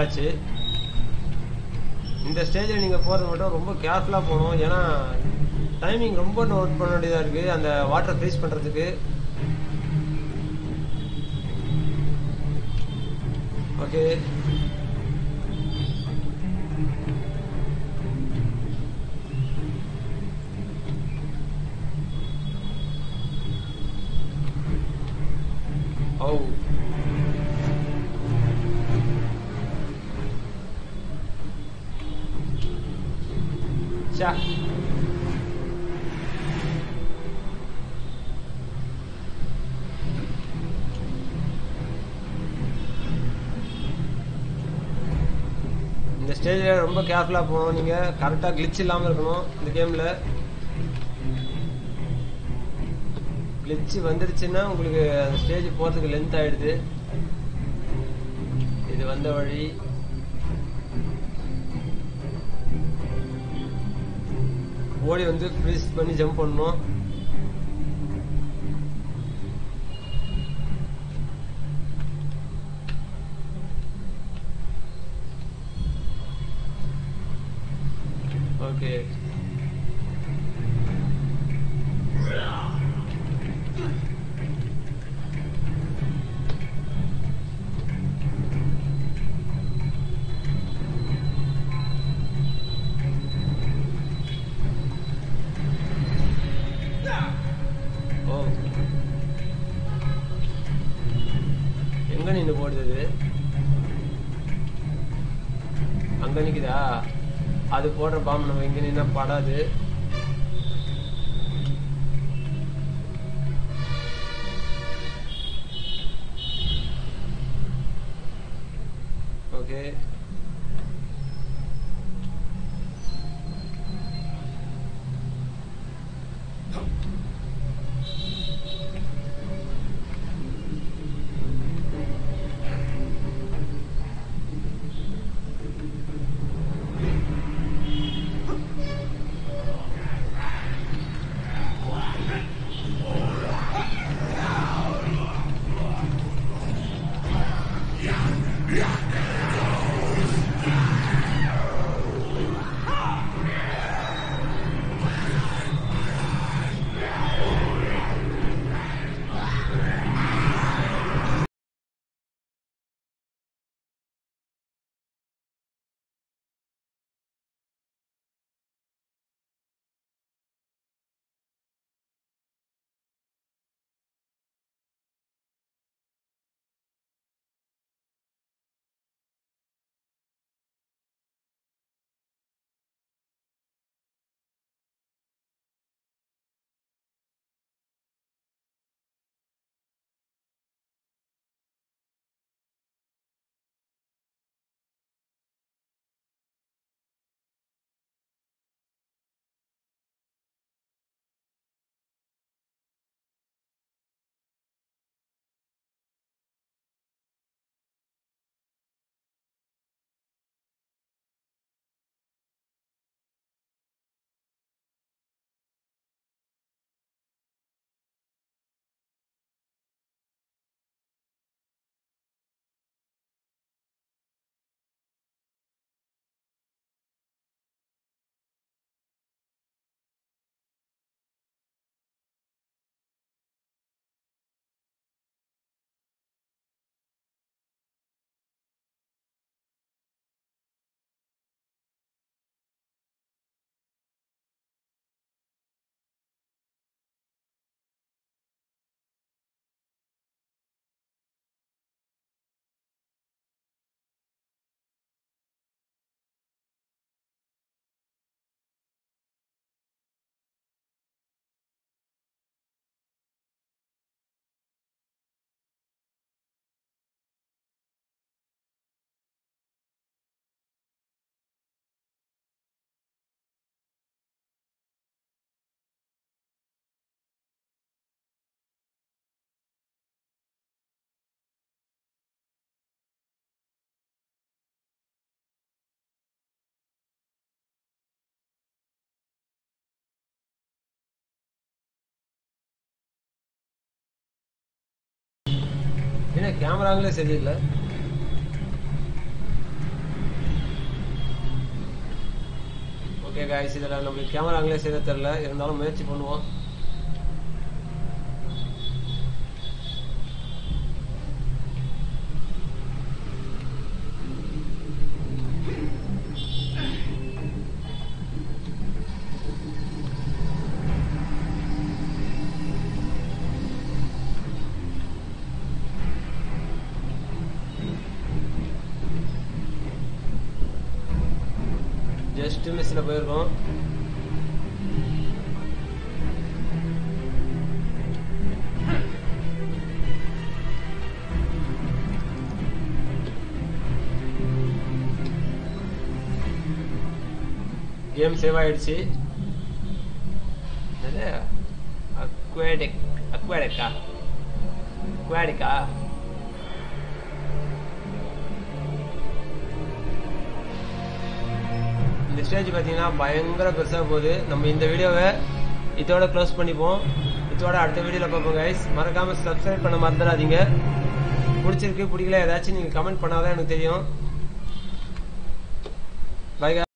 வந்தாச்சு. இந்த ஸ்டேஜில் நீங்கள் போகிறது மட்டும் ரொம்ப கேர்ஃபுல்லாக போகணும். ஏன்னா டைமிங் ரொம்ப நோட் பண்ண வேண்டியதாக இருக்குது அந்த வாட்டரை ஃப்ரீஸ் பண்ணுறதுக்கு. ஓகே, ஓ சா, இந்த ஸ்டேஜில் ரொம்ப கேர்ஃபுல்லாக போகணும். நீங்கள் கரெக்டாக கிளிச் இல்லாமல் இருக்கணும். இந்த கேமில் கிளிச் வந்துடுச்சுன்னா உங்களுக்கு அந்த ஸ்டேஜ் போகிறதுக்கு லென்த் ஆகிடுது. இது வந்த வழி. ஓடி வந்து ஃப்ரீஸ் பண்ணி ஜம்ப் பண்ணணும். ஓகே, ஓ எங்க நின்று போடுது? அங்க நிக்குதா? அது போடுற பாம்பு நம்ம இங்க நின்னா படாது. ஓகே, என்ன கேமராங்களே சரியில்லை. ஓகே गाइस, இதெல்லாம் நமக்கு கேமரா ஆங்கிலே செய்ய தெரியல, இருந்தாலும் முயற்சி பண்ணுவோம். ஜஸ்ட் மிஸ்ல போயிருக்கோம். கேம் சேவ் ஆயிடுச்சு. அக்வாடிக்கா இந்த ஸ்டேஜ் பார்த்தீங்கன்னா பயங்கர பெருசாக போகுது. நம்ம இந்த வீடியோவை இதோட க்ளோஸ் பண்ணிப்போம். இதோட அடுத்த வீடியோவில் பார்ப்போம் கைஸ். மறக்காமல் சப்ஸ்கிரைப் பண்ண மறந்துடாதீங்க. பிடிச்சிருக்கு பிடிக்கல ஏதாச்சும் நீங்கள் கமெண்ட் பண்ணாதான் எனக்கு தெரியும். பை.